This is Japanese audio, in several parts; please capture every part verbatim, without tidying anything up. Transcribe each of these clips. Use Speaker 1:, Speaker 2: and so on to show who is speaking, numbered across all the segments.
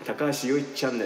Speaker 1: 高橋よいチャンネル。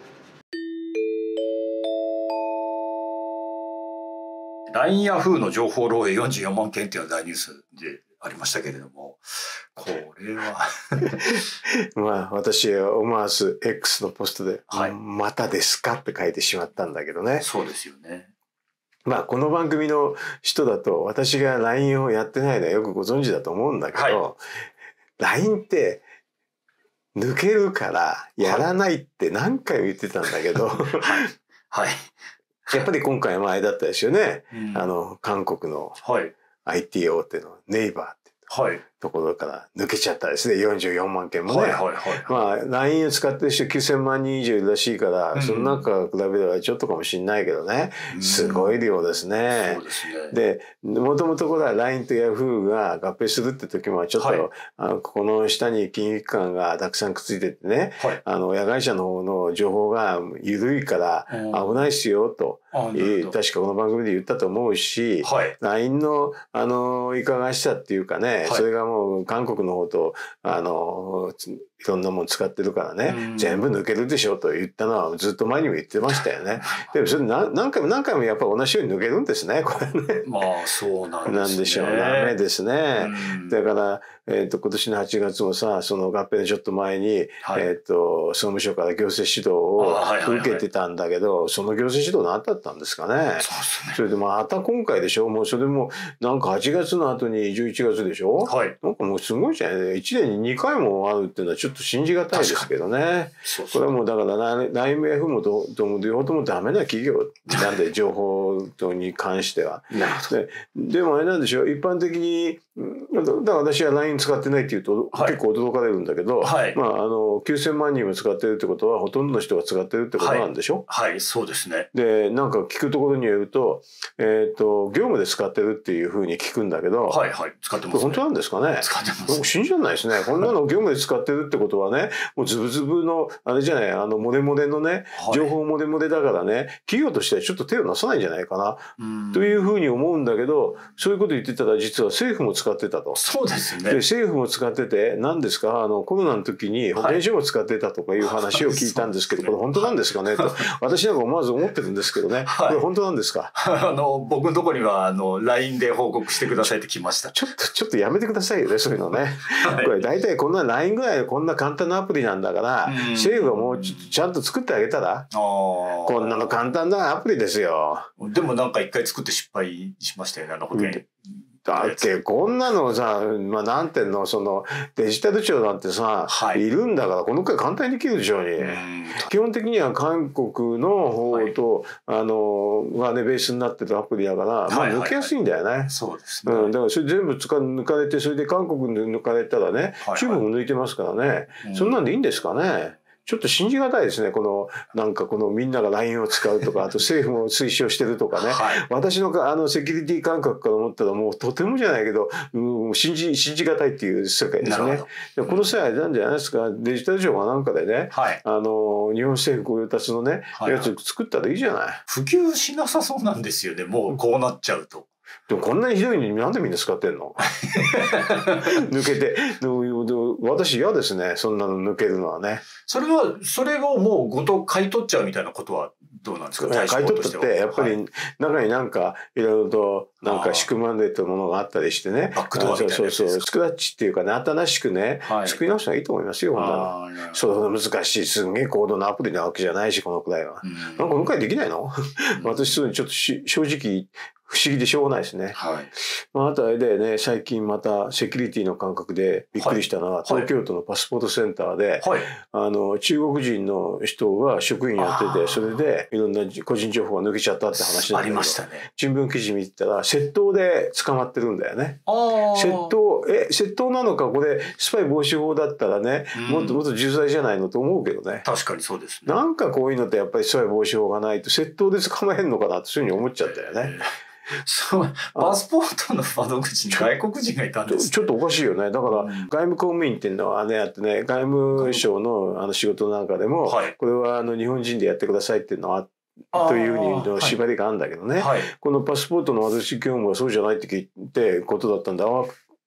Speaker 2: ライン ヤフーの情報漏洩よんじゅうよんまんけんっていうのが大ニュースでありましたけれども、これは
Speaker 3: まあ私は思わず X のポストで、
Speaker 2: はい、
Speaker 3: またですかって書いてしまったんだけどね。
Speaker 2: そうですよね。
Speaker 3: まあこの番組の人だと私が ライン をやってないのはよくご存知だと思うんだけど、はい、ライン って抜けるからやらないって何回も言ってたんだけど、はい、
Speaker 2: はい、
Speaker 3: やっぱり今回はあれだったですよね。
Speaker 2: うん、
Speaker 3: あの韓国の
Speaker 2: はい、
Speaker 3: アイティー 大手のネイバーって、
Speaker 2: はい、
Speaker 3: ところから抜けちゃったですね。よんじゅうよんまんけんもね。
Speaker 2: はいはいはい、
Speaker 3: まあ ライン を使ってる人きゅうせんまんにん以上いるらしいから、うん、その中から比べればちょっとかもしれないけどね、うん、すごい量ですね。
Speaker 2: そうですね。
Speaker 3: で、もともとこれは ライン と ヤフー が合併するって時もちょっと、はい、あのこの下に金融機関がたくさんくっついててね、はい、あの親会社の方の情報が緩いから危ないっすよと、確かこの番組で言ったと思うし、はい、ライン のあのいかがわしさっていうかね、はい、それがもう韓国の方とあのいろんなもの使ってるからね、全部抜けるでしょと言ったのはずっと前にも言ってましたよね。でもそれ何何回も何回もやっぱ同じように抜けるんですね、これね。
Speaker 2: まあそうなんですね。
Speaker 3: なんでしょう、ダメですね。だから、えー、と今年のはちがつもさ、その合併のちょっと前に、はい、えー、と総務省から行政指導を受けてたんだけど、その行政指導何だったんですかね。そうですね。それでまた今回でしょ、もうそれもなんかはちがつの後にじゅういちがつでしょ、はい、なんかもうすごいじゃない。いちねんににかいもあるっていうのはちょっと信じがたいですけどね。そうそう、これはもうだから ライン も ヤフー もどとも両方ともダメな企業なんで情報に関しては。で, でもあれなんでしょう、一般的にだから私は ライン 使ってないって言うと、はい、結構驚かれるんだけど、はい、まああのきゅうせんまんにんも使ってるってことはほとんどの人が使ってるってことなんでしょ。
Speaker 2: はい、はい、そうですね。
Speaker 3: でなんか聞くところによると、えっ、ー、と業務で使ってるっていうふうに聞くんだけど、
Speaker 2: はいはい、使ってますね。
Speaker 3: 本当なんですかね。
Speaker 2: 使ってます。
Speaker 3: 信じられないですね。こんなの業務で使ってるってことはね、もうズブズブのあれじゃない、あのモレモレのね、はい、情報モレモレだからね、企業としてはちょっと手をなさないんじゃないかなというふうに思うんだけど、そういうこと言ってたら実は政府も使ってたと。
Speaker 2: そうですね。
Speaker 3: で政府も使ってて、何ですか、あのコロナの時に保健所も使ってたとかいう話を聞いたんですけど、はい、これ本当なんですかねと私なんか思わず思ってるんですけどね、はい、これ本当なんですか。
Speaker 2: あの僕のところにはあの ライン で報告してくださいって来ました。
Speaker 3: ちょっとちょっとやめてくださいよね、そういうのね。はい、これ大体こんな ライン ぐらいこんな簡単なアプリなんだから、うん、政府がもうちょっとちゃんと作ってあげたら、こんなの簡単なアプリですよ。
Speaker 2: でもなんか一回作って失敗しましたよね、あの保険。うん
Speaker 3: だってこんなのさ、まあ、なんていうの、そのデジタル庁なんてさ、はい、いるんだからこのくらい簡単にできるでしょうに。基本的には韓国の方と、はい、あのがねベースになってるアプリだから、まあ、抜けやすいんだよね。はいはいはい、
Speaker 2: そうですね。
Speaker 3: うん、だからそれ全部使抜かれて、それで韓国で抜かれたらね、はいはい、中国も抜いてますからね、うん、そんなんでいいんですかね。ちょっと信じがたいですね。この、なんかこのみんなが ライン を使うとか、あと政府も推奨してるとかね。はい、私のあのセキュリティ感覚から思ったらもうとてもじゃないけど、うん、信じ、信じがたいっていう世界ですね。でこの際なんじゃないですか、デジタル庁がなんかでね、はい、あの、日本政府御用達のね、はいはい、やつ作ったらいいじゃない。
Speaker 2: 普及しなさそうなんですよね。もうこうなっちゃうと。
Speaker 3: でもこんなにひどいのになんでみんな使ってんの抜けて。私嫌ですね、そんなの抜けるのはね。
Speaker 2: それは、それをもうごと買い取っちゃうみたいなことはどうなんですか。
Speaker 3: 買い取ったって、やっぱり中になんかいろいろとなんか仕組まれてるものがあったりしてね。
Speaker 2: バックドアみたいなやつですか。
Speaker 3: そうそうそう。スクラッチっていうかね、新しくね、はい、作り直したらいいと思いますよ、ほんなの。そう難しい、すんげえ高度なアプリなわけじゃないし、このくらいは。なんかこのくらいできないの私、そういうちょっとし正直、不思議でしょうがないですね。はい。まあ、あとあれでね、最近またセキュリティの感覚でびっくりしたのは、はい、東京都のパスポートセンターで、はい、あの、中国人の人が職員やってて、それでいろんな個人情報が抜けちゃったって話なんだけど、ありましたね。新聞記事見てたら、窃盗で捕まってるんだよね。窃盗、え、窃盗なのか、これ、スパイ防止法だったらね、もっともっと重罪じゃないのと思うけどね。
Speaker 2: 確かにそうですね。
Speaker 3: なんかこういうのってやっぱりスパイ防止法がないと、窃盗で捕まえるのかなってそういうふうに思っちゃったよね。
Speaker 2: そう、パスポートの窓口に外国人がいたんです、ね、
Speaker 3: ちょっとおかしいよね。だから、外務公務員っていうのはね、あってね、外務省のあの仕事なんかでも、はい、これはあの日本人でやってくださいっていうのはというふうにの縛りがあるんだけどね、はい、このパスポートの窓口業務はそうじゃないって聞いてことだったんだ。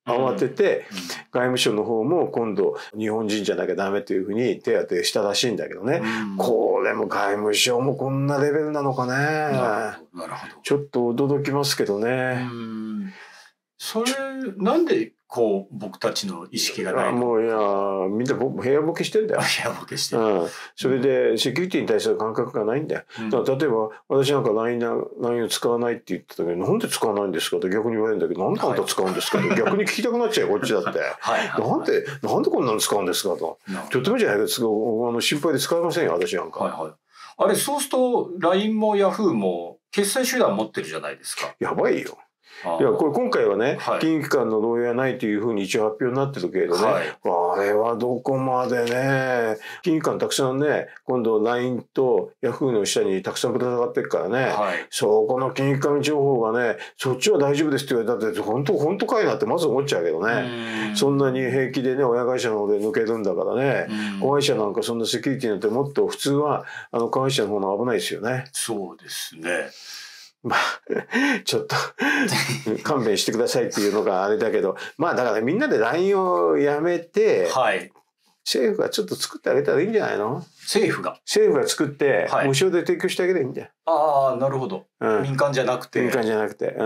Speaker 3: 慌てて外務省の方も今度日本人じゃなきゃダメというふうに手当てしたらしいんだけどね、うん、これも外務省もこんなレベルなのかね。なるほど。ちょっと驚きますけどね。うん、
Speaker 2: それなんでこう僕たちの意識がないの？
Speaker 3: もういやみんな部屋ボケしてんだよ。
Speaker 2: 部屋ボケしてる、
Speaker 3: うん、それでセキュリティに対する感覚がないんだよ、うん、だから例えば私なんか ライン, ラインを使わないって言ってたけどなんで使わないんですかって逆に言われるんだけど、なんであんた使うんですかって、はい、逆に聞きたくなっちゃうよこっちだってはいはい、はい、なんでなんでこんなの使うんですかと、とてもじゃないですけどあの心配で使いませんよ私なんか、はいはい、
Speaker 2: あれそうすると ライン も ヤフー も決済手段持ってるじゃないですか。
Speaker 3: やばいよ。いやこれ今回はね、はい、金融機関の同意はないというふうに一応発表になってるけれどね、はい、あれはどこまでね金融機関たくさんね今度 ライン と ヤフー の下にたくさんぶら下がってるからね、はい、そこの金融機関情報がねそっちは大丈夫ですって言われたって本当本当かいなってまず思っちゃうけどね、そんなに平気でね親会社の方で抜けるんだからね、子会社なんかそんなセキュリティなんてもっと普通はあの子会社の方が危ないですよね。
Speaker 2: そうですね。
Speaker 3: まあ、ちょっと勘弁してくださいっていうのがあれだけど、まあだからみんなで ライン をやめて、はい、政府がちょっと作ってあげたらいいんじゃないの？
Speaker 2: 政府が
Speaker 3: 政府が作って、はい、無償で提供してあげればいいんだよ。
Speaker 2: ああ、なるほど、うん。民間じゃなくて。
Speaker 3: 民間じゃなくて。うん。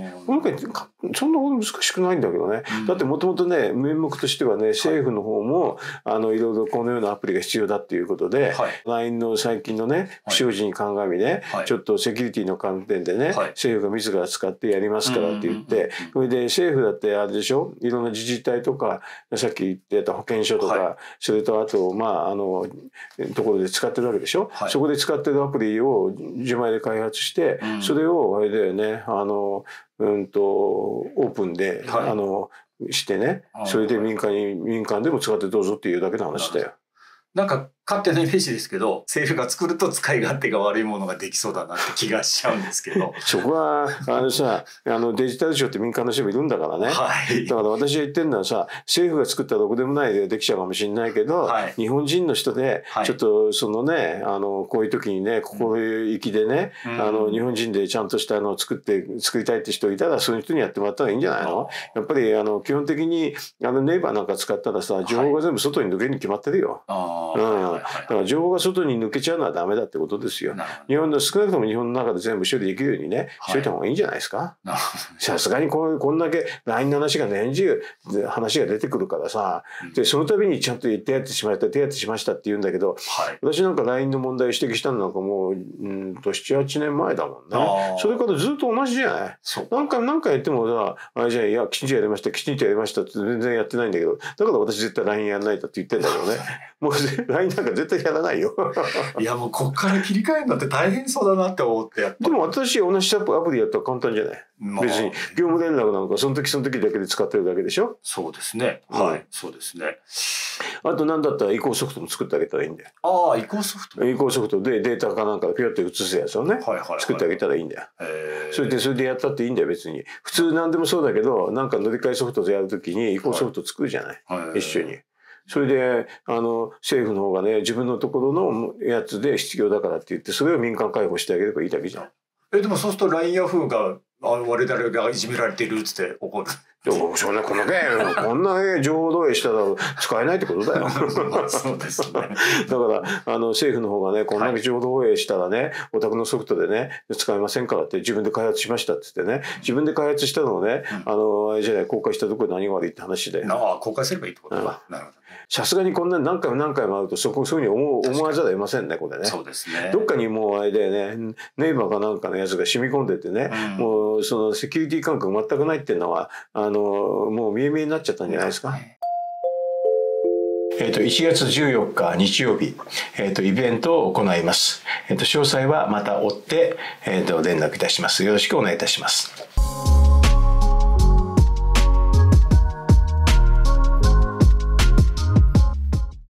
Speaker 3: 今回そんなこと難しくないんだけどね。うん、だってもともとね、名目としてはね、政府の方も、はい、あの、いろいろこのようなアプリが必要だっていうことで、はい、ライン の最近のね、不祥事に鑑みね、はい、ちょっとセキュリティの観点でね、はい、政府が自ら使ってやりますからって言って、それで政府だってあれでしょ、いろんな自治体とか、さっき言ってた保健所とか、はい、それとあと、まあ、あの、ところで使ってるわけでしょ、はい、そこで使ってるアプリを自前で開発して、うん、それをあれだよね、あの、うんと、オープンで、はい、あの、してね、それで民間に、民間でも使ってどうぞっていうだけの話だよ。
Speaker 2: なんか勝手なイメージですけど、政府が作ると使い勝手が悪いものができそうだなって気がしちゃうんですけど。
Speaker 3: そこは、あのさ、あのデジタル庁って民間の人もいるんだからね。はい、だから私が言ってるのはさ、政府が作ったらどこでもないでできちゃうかもしれないけど、はい、日本人の人で、ちょっとそのね、あの、こういう時にね、心意気でね、うん、あの、日本人でちゃんとしたのを作って、作りたいって人いたら、そういう人にやってもらったらいいんじゃないの？やっぱり、あの、基本的に、あの、ネイバーなんか使ったらさ、情報が全部外に抜けるに決まってるよ。はい、うん。はいだから情報が外に抜けちゃうのはダメだってことですよ。日本の少なくとも日本の中で全部処理できるようにね、しといた方がいいんじゃないですか。さすがにこうこんだけ ライン の話が年中話が出てくるからさ、うん、でその度にちゃんと手当てしました手当てしましたって言うんだけど、はい、私なんか ライン の問題を指摘したのなんかもううんとななはちねんまえだもんね。それからずっと同じじゃない。何回も何回やってもさ、あれじゃあいやきちんとやりましたきちんとやりましたって全然やってないんだけど、だから私絶対 ライン やらないとって言ってんだけどね。もう ライン なんか絶対やらないよ。
Speaker 2: いやもうこっから切り替えるのって大変そうだなって思ってやっ
Speaker 3: でも私同じアプリやったら簡単じゃない、まあ、別に業務連絡なんかその時その時だけで使ってるだけでしょ。
Speaker 2: そうですね、うん、はいそうですね。
Speaker 3: あと何だったら移行ソフトも作ってあげたらいいんだよ。
Speaker 2: ああ移行ソフト
Speaker 3: 移行ソフトでデータかなんかピョって移すやつをね、はいはいはい、作ってあげたらいいんだよ。それでそれでやったっていいんだよ別に。普通何でもそうだけどなんか乗り換えソフトでやるときに移行ソフト作るじゃない、はい、一緒に。それであの政府の方がね自分のところのやつで必要だからって言ってそれを民間開放してあげればいいだけじゃん。
Speaker 2: えでもそうすると ライン ヤフーがあ我々がいじめられてるっつって怒る。
Speaker 3: どうしようねこのねこんな、ね、情報漏洩したら使えないってことだよ。
Speaker 2: そうですね。だ
Speaker 3: からあの政府の方がねこんだけ情報漏洩したらね、はい、お宅のソフトでね使えませんからって自分で開発しましたって言ってね自分で開発したのをね、うん、あのあれじゃない公開したところで何が悪いって話で。
Speaker 2: ああ公開すればいいってことか。うん、なるほど。
Speaker 3: さすがにこんな何回も何回もあるとそこそういうふうに思思わざるを得ませんねこれね。
Speaker 2: そうですね。
Speaker 3: どっかにもうあれだよねネイバーかなんかのやつが染み込んでてね、うん、もうそのセキュリティ感覚全くないっていうのはあのもう見え見えになっちゃったんじゃないですか。えっといちがつじゅうよっか日曜日、えっとイベントを行います。えっと詳細はまた追って、えっと連絡いたします。よろしくお願いいたします。